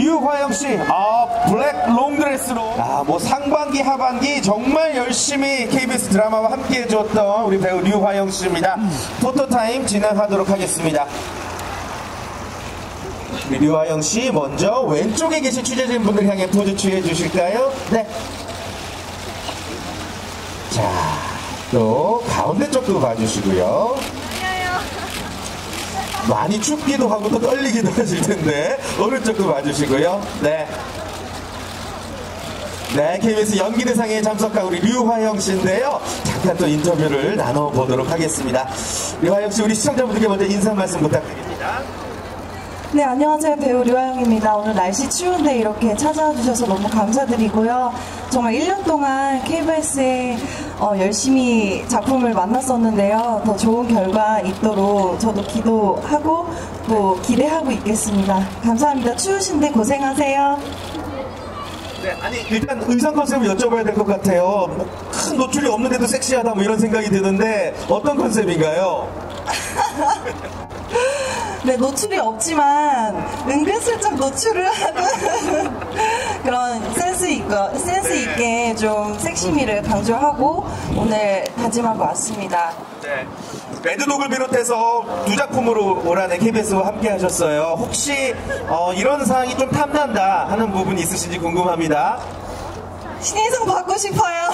류화영 씨, 블랙 롱드레스로 뭐 상반기 하반기 정말 열심히 KBS 드라마와 함께 해줬던 우리 배우 류화영 씨입니다. 포토타임 진행하도록 하겠습니다. 우리 류화영 씨 먼저 왼쪽에 계신 취재진 분들 향해 포즈 취해 주실까요? 네. 자, 또 가운데 쪽도 봐주시고요. 많이 춥기도 하고 또 떨리기도 하실 텐데 오른쪽도 봐주시고요. 네. 네, KBS 연기대상에 참석한 우리 류화영 씨인데요. 잠깐 또 인터뷰를 나눠보도록 하겠습니다. 류화영 씨, 우리 시청자분들께 먼저 인사 말씀 부탁드립니다. 네, 안녕하세요. 배우 류화영입니다. 오늘 날씨 추운데 이렇게 찾아와 주셔서 너무 감사드리고요. 정말 1년 동안 KBS에 열심히 작품을 만났었는데요. 더 좋은 결과 있도록 저도 기도하고 또 기대하고 있겠습니다. 감사합니다. 추우신데 고생하세요. 네, 아니 일단 의상 컨셉을 여쭤봐야 될 것 같아요. 뭐, 큰 노출이 없는데도 섹시하다 뭐 이런 생각이 드는데 어떤 컨셉인가요? 네, 노출이 없지만 은근슬쩍 노출을 하는 그런 센스 있게 좀 섹시미를 강조하고 오늘 다짐하고 왔습니다. 네. 매드독을 비롯해서 두 작품으로 올 한해 KBS와 함께 하셨어요. 혹시 이런 사항이 좀 탐난다 하는 부분이 있으신지 궁금합니다. 신인상 받고 싶어요.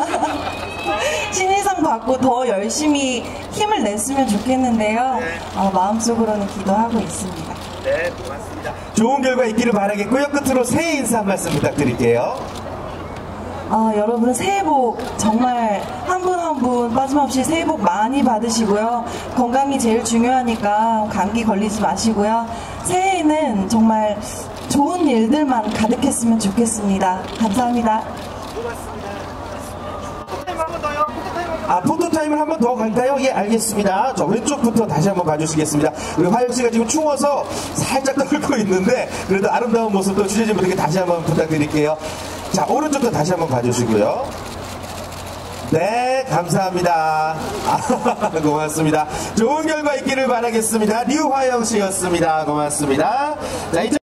신인상 받고 더 열심히 힘을 냈으면 좋겠는데요. 네. 마음속으로는 기도하고 있습니다. 네, 고맙습니다. 좋은 결과 있기를 바라겠고요. 끝으로 새해 인사 한 말씀 부탁드릴게요. 여러분 새해 복 정말 한 분 한 분 빠짐없이 새해 복 많이 받으시고요. 건강이 제일 중요하니까 감기 걸리지 마시고요. 새해에는 정말 좋은 일들만 가득했으면 좋겠습니다. 감사합니다. 고맙습니다. 포토타임 한 번 더요? 포토타임을 한 번 더 갈까요? 예, 알겠습니다. 저 왼쪽부터 다시 한번 봐주시겠습니다. 우리 화영 씨가 지금 추워서 살짝 떨고 있는데 그래도 아름다운 모습도 취재진분들께 다시 한번 부탁드릴게요. 자, 오른쪽도 다시 한번 봐주시고요. 네, 감사합니다. 고맙습니다. 좋은 결과 있기를 바라겠습니다. 류화영 씨였습니다. 고맙습니다. 자, 이제